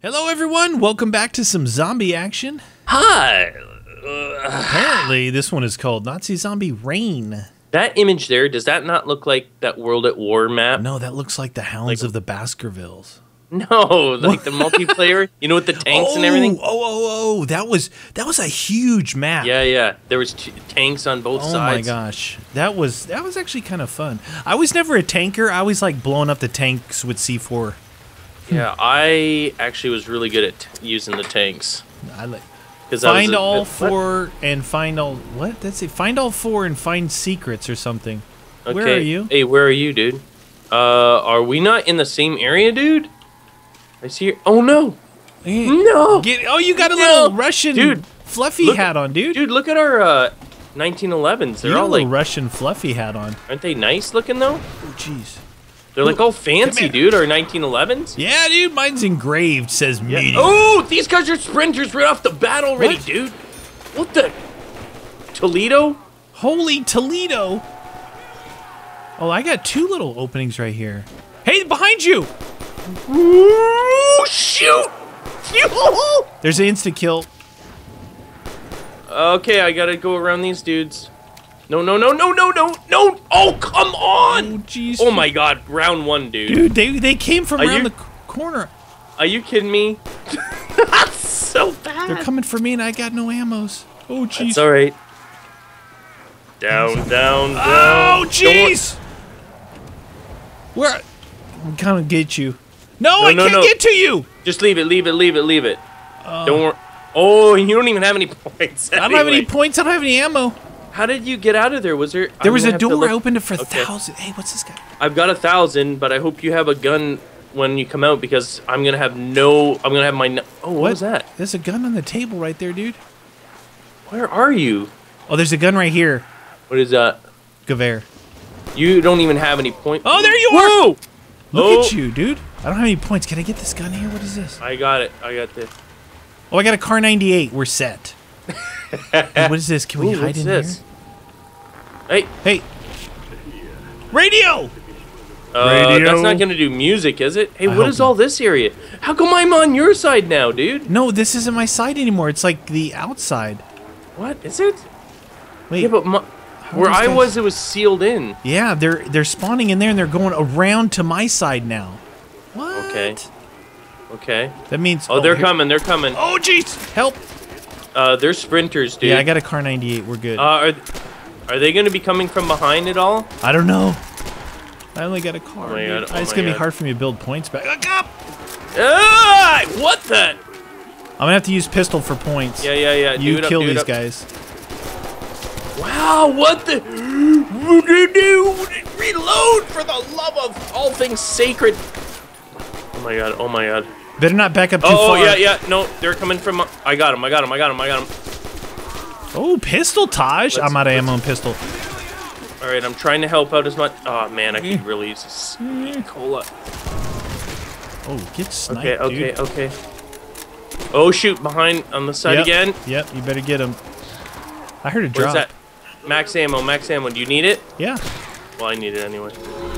Hello, everyone. Welcome back to some zombie action. Hi. Apparently, this one is called Nazi Zombie Reign. That image there, does that not look like that World at War map? No, that looks like the Hounds of the Baskervilles. No, like the multiplayer, you know, with the tanks and everything. That was a huge map. Yeah. There was tanks on both sides. Oh my gosh, that was actually kind of fun. I was never a tanker. I always like blowing up the tanks with C4. Yeah, I actually was really good at using the tanks. I like. Find Find all four and find all what? That's it. Find all four and find secrets or something. Okay. Where are you? Hey, where are you, dude? Are we not in the same area, dude? I see you. Oh no! No! You got a little Russian dude, fluffy hat on, dude. Dude, look at our 1911s. They're all like Russian fluffy hat on. Aren't they nice looking though? Oh jeez. They're like all fancy, dude. Our 1911s. Yeah, dude. Mine's engraved. Says medium. Oh, these guys are sprinters right off the bat already, dude. What the? Toledo? Holy Toledo! Oh, I got two little openings right here. Hey, behind you! Ooh, shoot! There's an insta kill. Okay, I gotta go around these dudes. No! Oh, come on! Oh, jeez. Oh my God, round one, dude. Dude, they came from around the corner. Are you kidding me? That's so bad. They're coming for me, and I got no ammos. Oh, jeez. That's all right. Down. Oh, jeez! Where? I'm gonna get you. No, I can't get to you! Just leave it. Don't worry. Oh, you don't even have any points. I don't have any points. I don't have any ammo. How did you get out of there? Was there? There was a door. I opened it for 1,000. Hey, what's this guy? I've got 1,000, but I hope you have a gun when you come out because I'm gonna have my. Oh, what was that? There's a gun on the table right there, dude. Where are you? Oh, there's a gun right here. What is that? Gewehr. You don't even have any points. Oh, there you are! Look at you, dude. I don't have any points. Can I get this gun here? What is this? I got it. I got this. Oh, I got a Car 98. We're set. Hey, what is this? Can we hide in here? Hey. Radio! That's not gonna do music, is it? Hey, what is all this area? How come I'm on your side now, dude? No, this isn't my side anymore. It's like the outside. What is it? Wait. Yeah, but where I was, it was sealed in. Yeah, they're spawning in there and they're going around to my side now. What? Okay. That means. Oh, they're coming. They're coming. Oh, jeez! Help! They're sprinters, dude. Yeah, I got a Car 98. We're good. Are they gonna be coming from behind at all? I don't know. I only got a car. Oh my God, it's gonna be hard for me to build points back. Look up! What the? I'm gonna have to use pistol for points. Yeah. You kill these guys. Wow, what the? Reload for the love of all things sacred. Oh my god. Better not back up too far. Oh, yeah. No, they're coming from. I got him. Oh, pistol, Taj. I'm out of ammo and pistol. All right, I'm trying to help out as much. Oh, man, I could really use this cola. Oh, get sniped, dude. Okay. Oh, shoot, behind on the side again. Yep, you better get him. I heard a drop. Where's that? Max ammo. Do you need it? Yeah. Well, I need it anyway.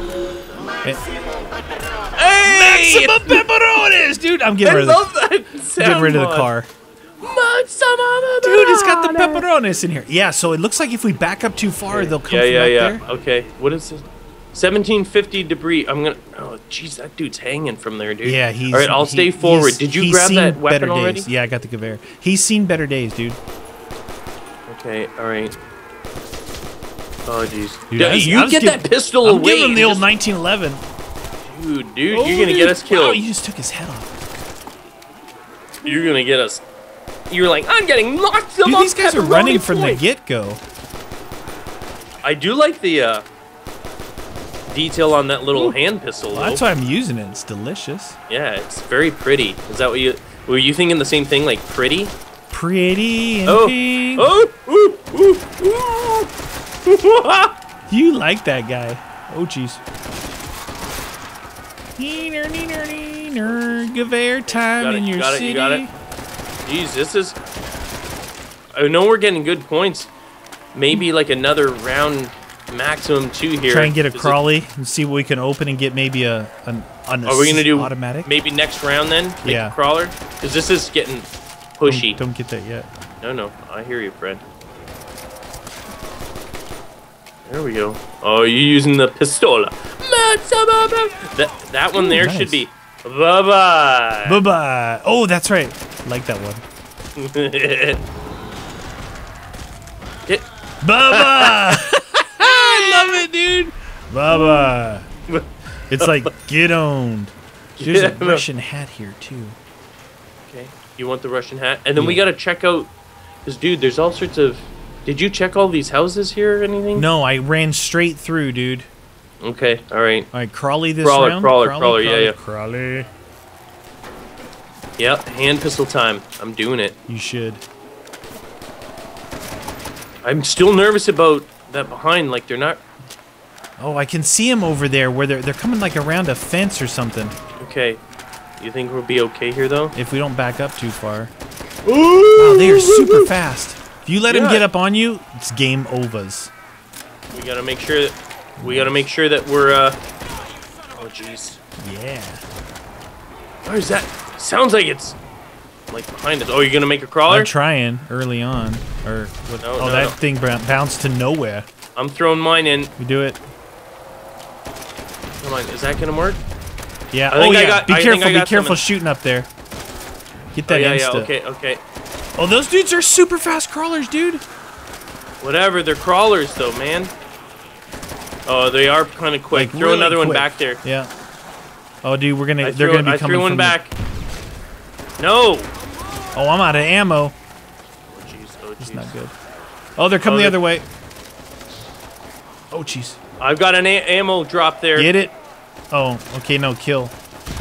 Hey! Maximum pepperonis, dude. I'm getting rid of the car. Dude, it's got the pepperonis in here. Yeah, so it looks like if we back up too far, they'll come from back there. Okay, what is this? 1750 debris. I'm gonna. Oh, jeez, that dude's hanging from there, dude. Yeah, All right, I'll stay forward. Did you grab that weapon already? Yeah, I got the Gewehr. He's seen better days, dude. Okay, all right. Oh, jeez. Dude, you get that pistol away. I'm giving him the old 1911. Dude, you're gonna get us killed. Wow, you just took his head off. You're gonna get us. You're like, I'm getting lots of. Dude, these guys are running from the get-go. I do like the detail on that little hand pistol. Well, that's why I'm using it. It's delicious. Yeah, it's very pretty. Is that what you? Were you thinking the same thing, like pretty? Pretty and pink. You like that guy? Oh, jeez. Gewehr time in your city. You got it. Jeez, this is. I know we're getting good points. Maybe like another round maximum 2 here. Try and get a Is it- crawly and see what we can open and get maybe an Are we gonna do automatic. maybe next round then? Make Yeah. a crawler? Because this is getting pushy. Don't get that yet. No, I hear you, friend. There we go. Oh, you're using the pistola. That one Ooh, there nice. should be. Bye-bye. Bye bye. Oh, that's right. Like that one. Get- Bye bye. I love it, dude. Bye bye. It's like get owned. There's a Yeah. Russian hat here too. Okay, you want the Russian hat? And then we Yeah. gotta check out, because dude, there's all sorts of, did you check all these houses here or anything? No, I ran straight through, dude. Okay, alright. All right, crawly this Crawler, round. crawler, yeah. Crawly. Yep, hand pistol time. I'm doing it. You should. I'm still nervous about that behind, like they're not, Oh, I can see him over there where they're coming like around a fence or something. okay. You think we'll be okay here though? If we don't back up too far. Wow, they are super fast. If you let him Yeah. get up on you, it's game overs. We gotta make sure that, we're, oh jeez. Yeah. Where is that? Sounds like it's, like behind us. Oh, you're gonna make a crawler? I'm trying early on. Or what, No, oh, no, that no. thing bounced to nowhere. I'm throwing mine in. We do it. Come on, is that gonna work? Yeah. I think oh I yeah. got- Be I think careful. I Be got careful something. shooting up there. Get Oh, that yeah, insta. okay. Oh, those dudes are super fast crawlers, dude. Whatever, they're crawlers though, man. Oh, they are kind of quick. Like, Throw really another one quick. back there. Yeah. Oh, dude, they're I gonna be I coming threw one from back. No. Oh, I'm out of ammo. Oh jeez, oh It's jeez. not good. Oh, they're coming Oh, the they- other way. Oh, jeez. I've got an ammo drop there. Get it? Oh, okay, no, kill.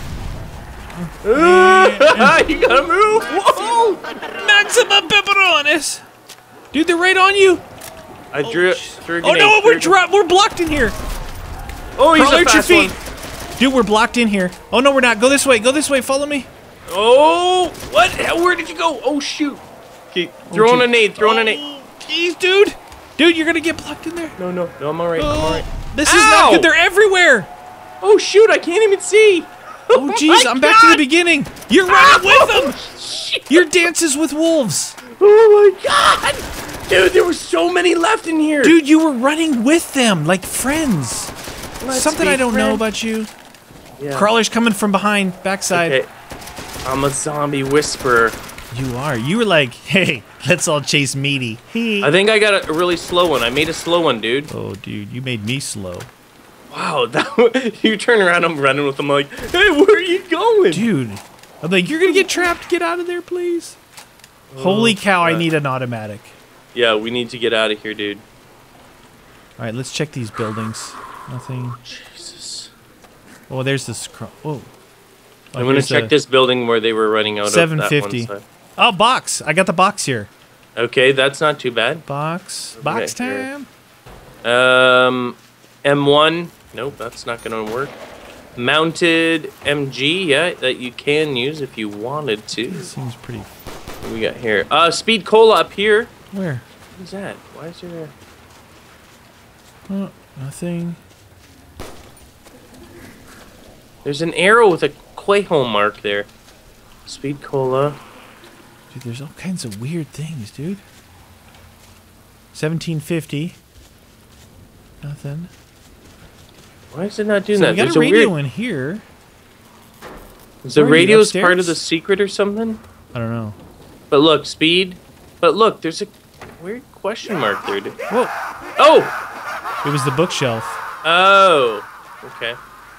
you gotta move. Whoa! Maximum pepperonis! Dude, they're right on you! I threw a Oh grenade. no, threw a we're blocked in here! Oh, he's Crawl a at your fast feet! one. Dude, we're blocked in here. Oh no, we're not. Go this way, follow me. Oh, what? Where did you go? Oh shoot! Okay, throwing a nade. Throwing a nade. Oh, jeez, dude! Dude, you're gonna get blocked in there. No, I'm alright. I'm alright. This is not Ow! good, they're everywhere! Oh shoot! I can't even see. Oh jeez, I'm back to the beginning. You're running with them! Shit. Your dances with wolves! Oh my god! Dude, there were so many left in here. Dude, you were running with them, like friends. Let's Something be I don't know friends. about you. Yeah. Crawler's coming from behind, backside. Okay. I'm a zombie whisperer. You are. You were like, hey, let's all chase Meaty. I think I got a really slow one. I made a slow one, dude. Oh, dude, you made me slow. Wow, you turn around, I'm running with them like, hey, where are you going? Dude, I'm like, you're gonna get trapped. Get out of there, please. Holy cow, I God. need an automatic. Yeah, we need to get out of here, dude. All right, let's check these buildings. Nothing. Jesus. Oh, there's this. Oh. I'm gonna check this building where they were running out of that 750. one side. Oh, box. I got the box here. Okay, that's not too bad. Box. Box Okay, here. time. M1. Nope, that's not gonna work. Mounted MG, yeah, that you can use if you wanted to. Seems pretty. What do we got here? Speed Cola up here. Where? What is that? Why is there a... Oh, nothing. There's an arrow with a Quaho mark there. Speed Cola. Dude, there's all kinds of weird things, dude. 1750. Nothing. Why is it not doing So that? we got There's a radio weird... in here. Is the Where are you, radio's part of upstairs? the secret or something? I don't know. But look, speed. But look, there's a weird question mark there. Dude. Whoa! Oh! It was the bookshelf. Oh! Okay.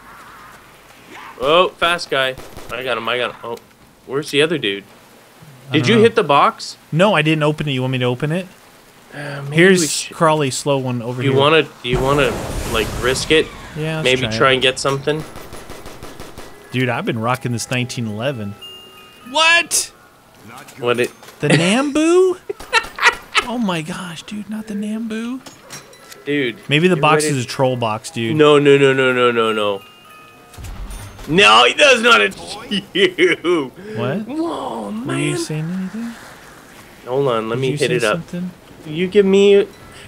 Oh, fast guy. I got him, Oh, where's the other dude? Did don't you know. hit the box? No, I didn't open it. You want me to open it? Maybe we Here's should- Crawley, slow one over Do here. you wanna like risk it? Yeah, let's Maybe try try it. and get something? Dude, I've been rocking this 1911. What? What it The Nambu? Oh my gosh, dude, not the Nambu. dude. Maybe the you're box ready- is a troll box, dude. No. No, he does not achieve you. What? Whoa, Were you man. saying anything? Hold on, let Did me you hit say it up. something? You give me,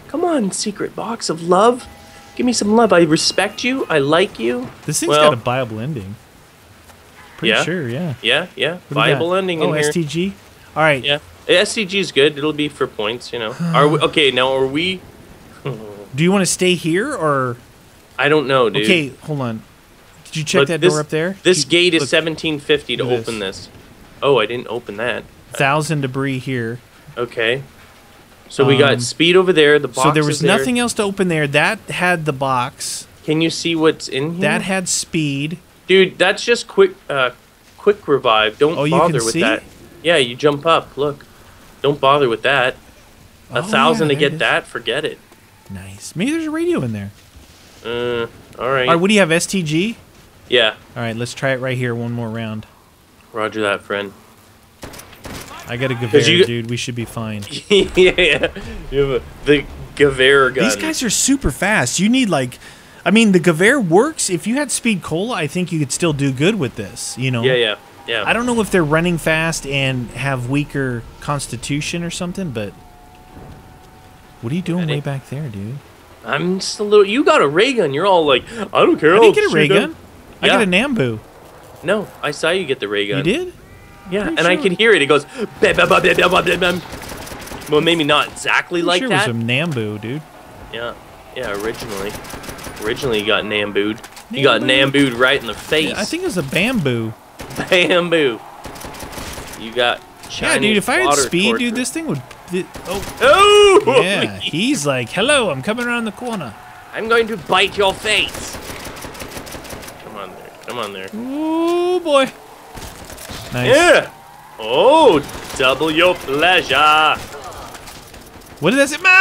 Come on, secret box of love. Give me some love. I respect you. I like you. This thing's got a viable ending. Pretty Yeah? sure, yeah. Yeah. What do you Viable got? ending in here. STG? All right. Yeah. SCG is good. It'll be for points, you know. Are we, okay, now are we... Do you want to stay here or... I don't know, dude. Okay, hold on. Did you check Look, that this, door up there? This Did you- gate is look, 1750 to look at open this. Oh, I didn't open that. 1,000 debris here. Okay. So we got speed over there. The box So there was is there. nothing else to open there. That had the box. Can you see what's in here? That had speed. Dude, that's just quick revive. Don't Oh, you bother can with see? that. Yeah, you jump up. Look. Don't bother with that. Oh, 1,000 yeah, to there it get is. that, forget it. Nice. Maybe there's a radio in there. All right. All right, what do you have, STG? Yeah. All right, let's try it right here. One more round. Roger that, friend. I got a Gewehr, you- dude. We should be fine. Yeah. You have the Gewehr gun. These guys are super fast. You need, like... I mean, the Gewehr works. If you had Speed Cola, I think you could still do good with this, you know? Yeah. I don't know if they're running fast and have weaker constitution or something, but... What are you doing way back there, dude? I'm just a little... You got a ray gun. You're all like, I don't care. I I'll didn't get a shoot ray them." gun. I got a Nambu. No, I saw you get the ray gun. You did? Yeah, Pretty and I sure. can hear it. It goes... "Bam, bam, bam, bam, bam, bam, bam." Well, maybe not exactly like sure that. it was a Nambu, dude. Yeah, originally. Originally, you got Nambu'd. You got Nambu'd right in the face. Yeah, I think it was a bamboo. Bamboo. You got Chinese Yeah, dude, if I had water speed, torture. dude, this thing would... Oh! Yeah, he's like, hello, I'm coming around the corner. I'm going to bite your face. Come on there. Come on there. Oh, boy. Nice. Yeah. Oh, double your pleasure. What does that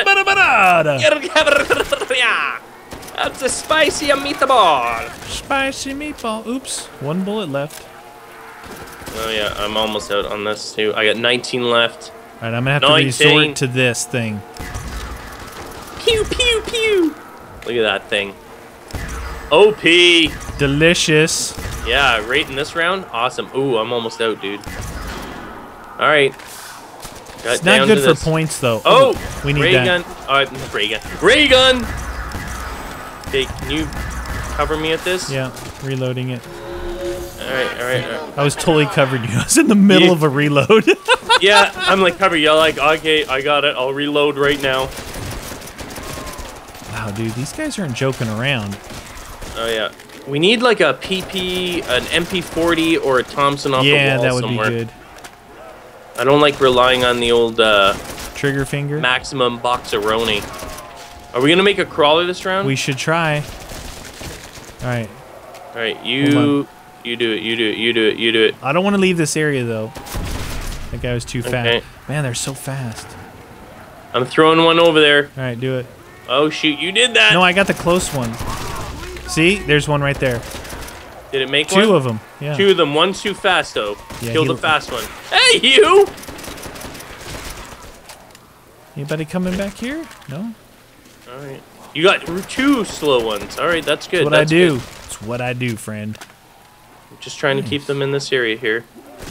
say? That's a spicy meatball. Spicy meatball. Oops. One bullet left. Oh, yeah, I'm almost out on this, too. I got 19 left. All right, I'm going to have to 19. resort to this thing. Pew, pew, pew. Look at that thing. OP. Delicious. Yeah, right in this round. Awesome. Ooh, I'm almost out, dude. All right. Got It's not down good to for this. points, though. Oh, we need ray that. gun. Ray gun. Ray gun. Okay, can you cover me at this? Yeah, reloading it. All right. I was totally covered you. I was in the middle Yeah. of a reload. Yeah, I'm like cover you. Like, okay, I got it. I'll reload right now. Wow, dude, these guys aren't joking around. Oh yeah. We need like a PP, an MP40, or a Thompson off the Yeah, wall that would somewhere. be good. I don't like relying on the old Trigger finger. Maximum Boxeroni. Are we gonna make a crawler this round? We should try. All right. All right, Hold you do it. You do it. I don't want to leave this area, though. That guy was too fast. Okay. Man, they're so fast. I'm throwing one over there. All right, do it. Oh shoot, you did that. No, I got the close one. See? There's one right there. Did it make one? Two of them. Yeah. Two of them. One's too fast though. Yeah, Kill he- the fast one. Hey, you! Anybody coming back here? No? All right. You got two slow ones. All right, that's good. That's what I That's do. good. It's what I do, friend. I'm just trying to keep them in this area here.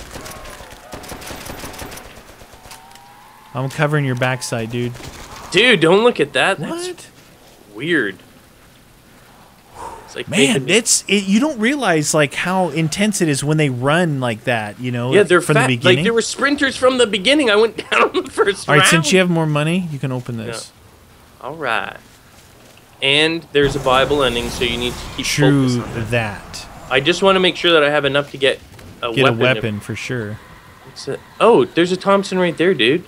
I'm covering your backside, dude. Dude, don't look at that. That's What? weird. It's like Man, making- you don't realize like how intense it is when they run like that, you know? yeah, they're from fat. the beginning. Like there were sprinters from the beginning. I went down on the first All round. right, since you have more money, you can open this. All right. And there's a Bible ending, so you need to keep True focused on that. that. I just want to make sure that I have enough to get a Get weapon. a weapon for sure. Oh, there's a Thompson right there, dude.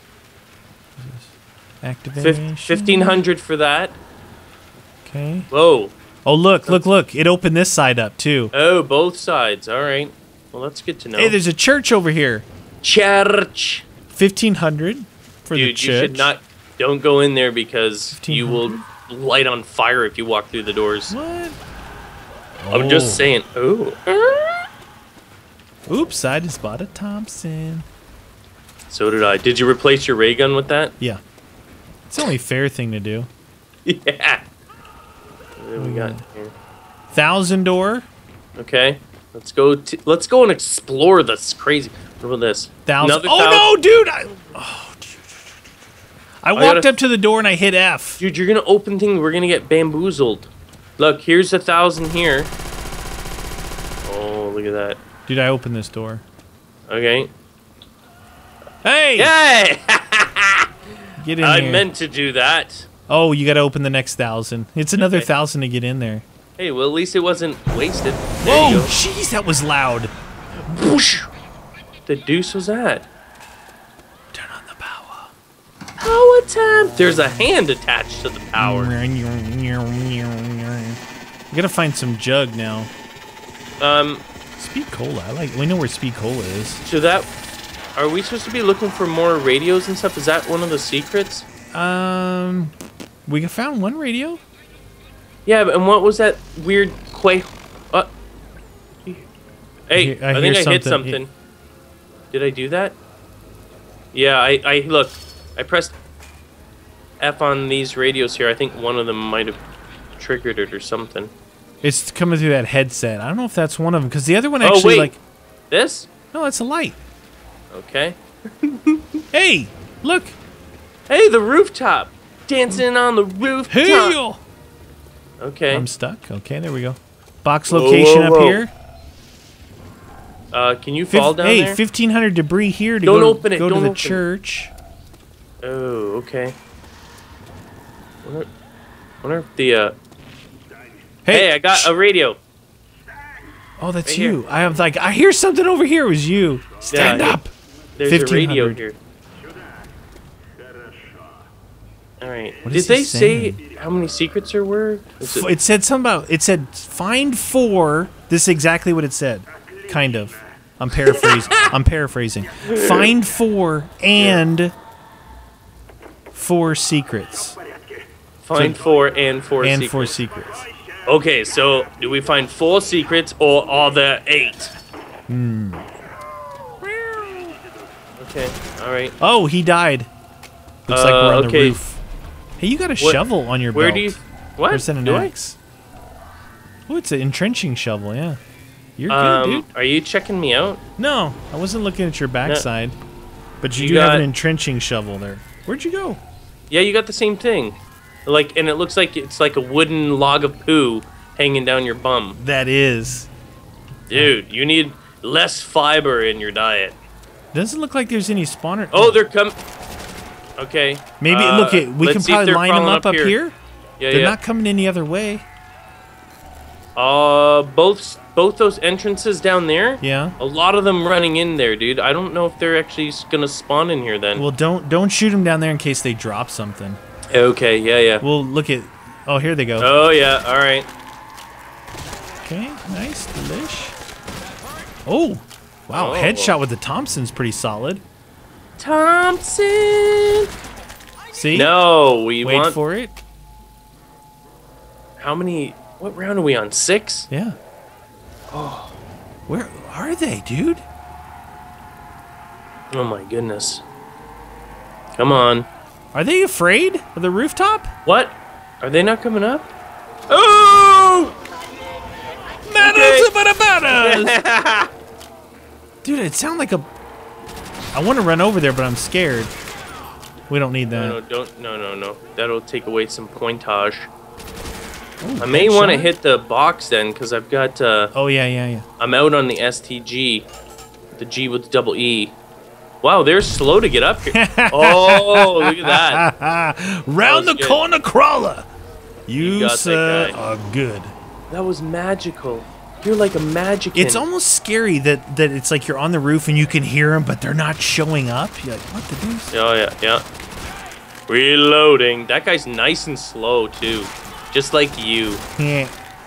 Activation. 1,500 for that. Okay. Whoa. Oh, look. It opened this side up, too. Oh, both sides. All right. Well, that's good to know. Hey, there's a church over here. Church. 1,500 for the Dude, church. you should not. Don't go in there because you will 1,500? light on fire if you walk through the doors. What? I'm just saying. Oh. Oops, I just bought a Thompson. So did I. Did you replace your ray gun with that? Yeah. It's the only fair thing to do. Yeah. What do we got here? 1,000 door. Okay. Let's go. Let's go and explore this crazy. What about this? 1,000. Another Oh 1,000. no, dude! I walked up to the door and I hit F. Dude, you're gonna open things. We're gonna get bamboozled. Look, here's 1,000 here. Oh, look at that. Dude, I opened this door. Okay. Hey! Yay! Get in I here. meant to do that. Oh, you got to open the next 1,000. It's another Okay. 1,000 to get in there. Hey, well, at least it wasn't wasted. There Whoa, you go. jeez, that was loud. Whoosh. The deuce was that? Turn on the power. Power time. There's a hand attached to the power. We gotta find some jug now. Speed Cola. We know where Speed Cola is. So that, are we supposed to be looking for more radios and stuff? Is that one of the secrets? We found one radio. Yeah, and what was that weird Hey, I I think hear I hit something. something. Did I do that? Yeah, I look. I pressed F on these radios here. I think one of them might have triggered it or something. It's coming through that headset. I don't know if that's one of them because the other one Oh, actually wait. This? no, it's a light. Okay. Hey, look. Hey, the rooftop. Dancing on the rooftop. Hey, Okay. I'm stuck. Okay, there we go. Box location whoa, whoa. up here. Can you fall down hey, there? 1,500 debris here to Don't go, open it, go don't to the open it. church. Oh, okay. Wonder if the Hey, I got a radio. Oh, that's right you. here. I hear something over here. It was you. Stand Yeah, up. There's a radio 1500. here. All right. What Did is he they say saying? how many secrets there were? Is it- It said something about. It said find 4. This is exactly what it said. Kind of. I'm paraphrasing. Find 4 and 4 secrets. Find 4 and 4 And secrets. 4 secrets. Okay, so do we find 4 secrets or all the 8? Okay, all right. Oh, he died. Looks like we're on the okay. roof. Hey, you got a shovel on your Where belt. do you? What? Or is that an Do I? axe? Oh, it's an entrenching shovel, yeah. You're good, dude. Are you checking me out? No, I wasn't looking at your backside. But you You do have got- an entrenching shovel there. Where'd you go? Yeah, you got the same thing. Like, and it looks like it's like a wooden log of poo hanging down your bum. That is. Dude, you need less fiber in your diet. Doesn't look like there's any spawner. Oh, they're coming. Okay. Maybe look at. We let's can see if probably they're line them crawling up here. Yeah, They're yeah. not coming any other way. Both those entrances down there. Yeah. A lot of them running in there, dude. I don't know if they're actually gonna spawn in here then. Well, don't shoot them down there in case they drop something. Okay, yeah. We'll look at. Oh, here they go. Oh yeah, all right. Okay, nice, delish. Oh, wow, Oh. headshot with the Thompson's pretty solid. Thompson. See? No, we Wait want. for it. How many? What round are we on? 6? Yeah. Oh, where are they, dude? Oh my goodness. Come on. Are they afraid of the rooftop? What? Are they not coming up? Oh! Bananas. Dude, it sounds like a. I want to run over there, but I'm scared. We don't need that. No, don't. No. That'll take away some pointage. Ooh, I may want to headshot. hit the box then, because I've got. Oh yeah. I'm out on the STG. The G with double E. Wow, they're slow to get up here. Oh, look at that. Round the That was good. corner crawler. You, got that sir, guy. are good. That was magical. You're like a magician. It's almost scary that it's like you're on the roof and you can hear them, but they're not showing up. You're like, what the deuce? Oh, yeah. Reloading. That guy's nice and slow, too. Just like you. Yeah.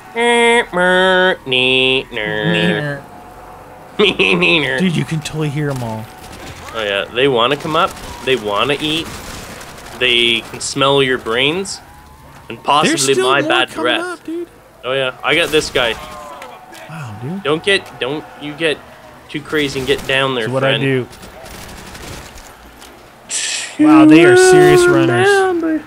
Dude, you can totally hear them all. Oh, yeah. They want to come up. They want to eat. They can smell your brains. And There's possibly still my more bad coming breath. up, dude. Oh, yeah. I got this guy. Wow, dude. Don't you get too crazy and get down there, That's what friend. I do. Wow, they are serious runners.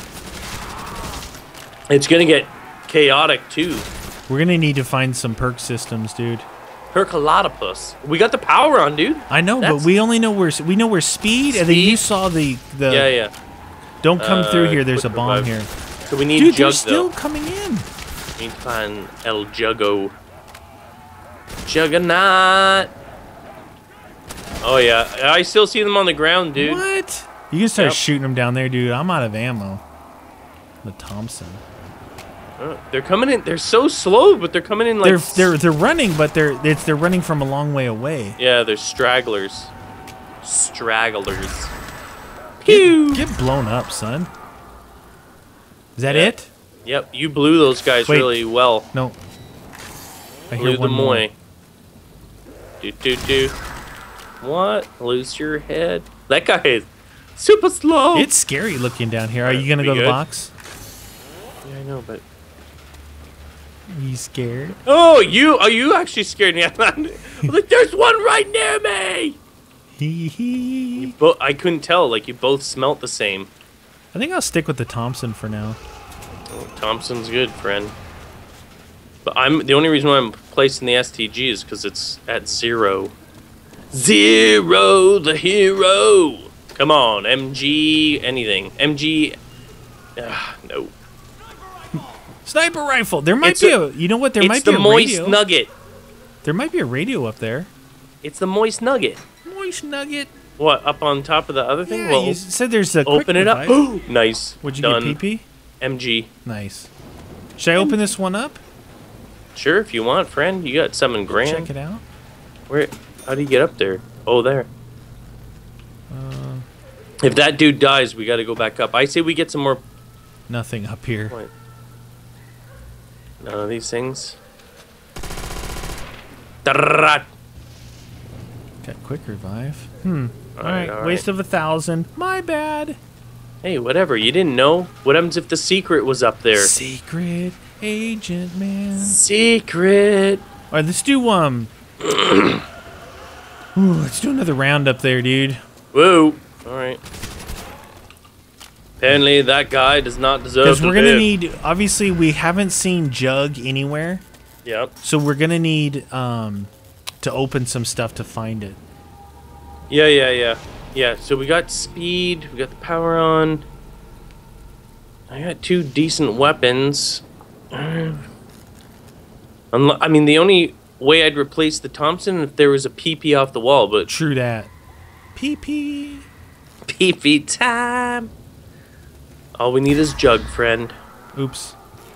It's gonna get chaotic too. We're gonna need to find some perk systems, dude. Hercolotopus. We got the power on, dude. I know, That's- but we only know where speed, and then you Speed? saw the Yeah. Don't come through here. There's a quick bomb revive. here. So we need Dude, Jug they're though. still coming in. We need to find El Juggo. Juggernaut. Oh yeah, I still see them on the ground, dude. What? You can start Yep. shooting them down there, dude. I'm out of ammo. The Thompson. They're coming in. They're so slow, but they're coming in like. They're running, but they're running from a long way away. Yeah, they're stragglers. Stragglers. Pew! Get blown up, son. Is that Yeah. it? Yep, you blew those guys Wait. really well. No. I Blew hear one them more. away. Do. What? Lose your head? That guy is super slow. It's scary looking down here. Are you gonna We go to the good? box? Yeah, I know, but. Are you scared? Oh, you actually scared me. Like, there's one right near me. Hee hee. I couldn't tell. Like, you both smelt the same. I think I'll stick with the Thompson for now. Oh, Thompson's good, friend. But the only reason why I'm placing the STG is because it's at 0. Zero, the hero. Come on, MG, anything. MG. No. Sniper rifle. There might It's be a- a. You know what? There It's might be the a moist radio. nugget. There might be a radio up there. It's the moist nugget. Moist nugget. What, up on top of the other thing? Yeah, Well, you said there's a. quick open it up. revive. Nice. Would you Done. get PP? MG. Nice. Should I open this one up? Sure, if you want, friend. You got 7 grand. Check it out. Where? How do you get up there? Oh, there. Uh, If that dude dies, we got to go back up. I say we get some more. nothing up here. What? None of these things. Tarrat. Got quick revive. All right, right. all Waste of 1,000. My bad. Hey, whatever. You didn't know. What happens if the secret was up there? Secret agent man. Secret. All right, let's do let's do another round up there, dude. Whoa. All right. Apparently, that guy does not deserve Because to we're gonna live. need. Obviously, we haven't seen Jug anywhere, Yep. so we're gonna need to open some stuff to find it. Yeah, so we got speed. We got the power on. I got 2 decent weapons. I mean, the only way I'd replace the Thompson if there was a PP off the wall, but True that. PP. PP time. All we need is Jug, friend. Oops.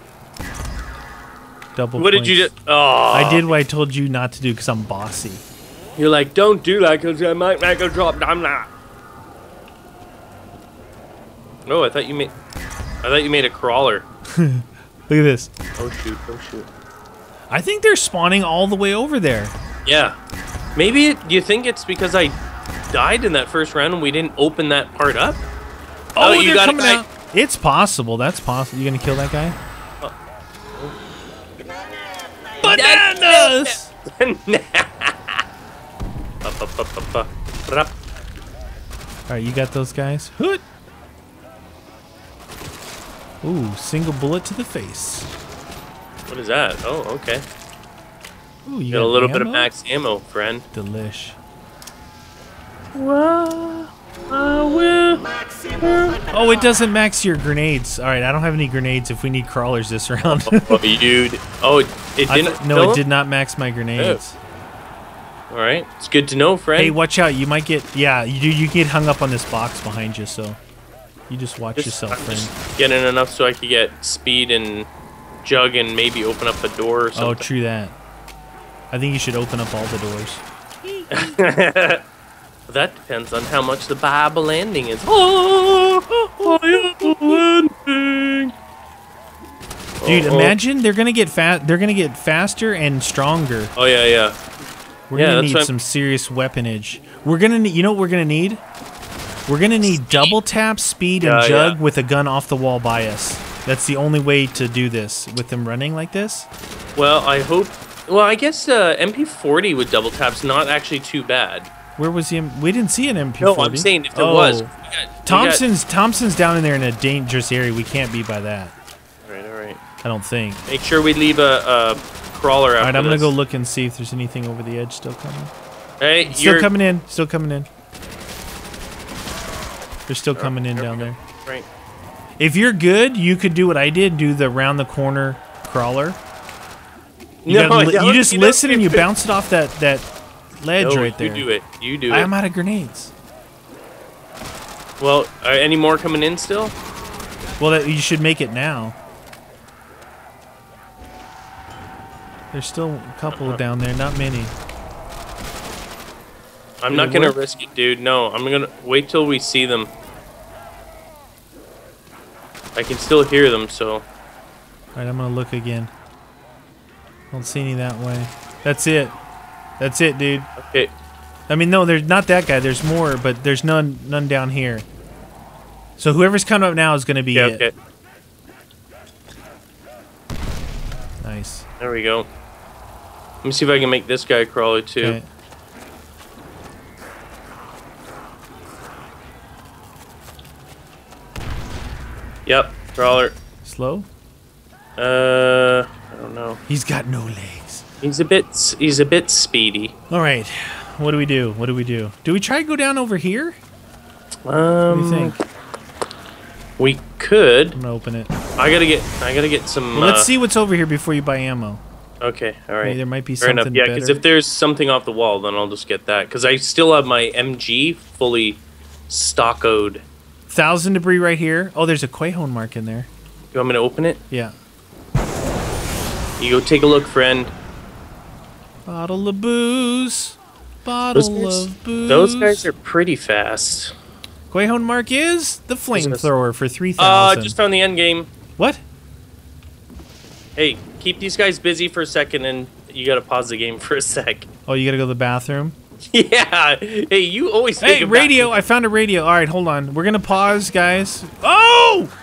Double. What did you points. do? Oh, I did what I told you not to do because I'm bossy. You're like, don't do that because I might make a drop. I'm not. Oh, I thought you made a crawler. Look at this. Oh shoot! Oh shoot! I think they're spawning all the way over there. Yeah. Maybe do you think it's because I died in that first round and we didn't open that part up? Oh, you they're got coming it. out. It's possible. That's possible. You gonna kill that guy? Bananas! All right, you got those guys. Hoot. Ooh, single bullet to the face. What is that? Oh, okay. Ooh, you Got a little bit of ammo? max ammo, friend. Delish. Oh, it doesn't max your grenades. All right, I don't have any grenades if we need crawlers this round. Oh, dude. Oh, it didn't. No, fill it did him? not max my grenades. All right, it's good to know, friend. Hey, watch out! You might get you get hung up on this box behind you, so you just watch yourself, I'm friend. just getting enough so I could get speed and Jug and maybe open up a door or Oh, something. true that. I think you should open up all the doors. That depends on how much the Bible ending is. Oh, ending. Dude, Oh, imagine they're gonna get They're gonna get faster and stronger. Oh yeah. We're Yeah, gonna that's need what I'm- some serious weaponage. We're gonna need. You know what we're gonna need? We're gonna need double tap, speed, and Yeah, Jug yeah. with a gun off the wall by us. That's the only way to do this with them running like this. Well, I hope. Well, I guess MP40 with double tap's not actually too bad. Where was he? We didn't see an MP40. No, I'm saying if there Oh. was. Thompson's down in there in a dangerous area. We can't be by that. All right. I don't think. Make sure we leave a crawler after All right, I'm gonna this. go look and see if there's anything over the edge still coming. Hey, Still you're coming in. Still coming in. They're still coming in down there. Right. If you're good, you could do what I did, do the round the corner crawler. You just listen and you bounce it off that ledge right there. You do it. You do it. I'm out of grenades. Well, are any more coming in still? Well, you should make it now. There's still a couple down there, not many. I'm not gonna risk it, dude. No, I'm gonna wait till we see them. I can still hear them, so. All right, I'm gonna look again. Don't see any that way. That's it. That's it, dude. Okay. I mean, no, there's not that guy. There's more, but there's none down here. So whoever's coming up now is gonna be it. Okay. Nice. There we go. Let me see if I can make this guy crawler too. Okay. Yep, crawler. Slow? I don't know. He's got no legs. He's a bit speedy. All right. What do we do? What do we do? Do we try to go down over here? What do you think? We could. I'm gonna open it. I gotta get some. Well, let's see what's over here before you buy ammo. Okay, all right. Maybe there might be Fair something enough. Yeah, because better. if there's something off the wall, then I'll just get that. Because I still have my MG fully stockoed. 1,000 debris right here. Oh, there's a Quahone mark in there. You want me to open it? Yeah. You go take a look, friend. Bottle of booze. Bottle of booze. Those guys are pretty fast. Quahone mark is the flamethrower for 3,000. Just found the end game. What? Hey, keep these guys busy for a second, and you gotta pause the game for a sec. Oh, you gotta go to the bathroom? Yeah. Hey, you always. Hey, radio! I found a radio. All right, hold on. We're gonna pause, guys. Oh!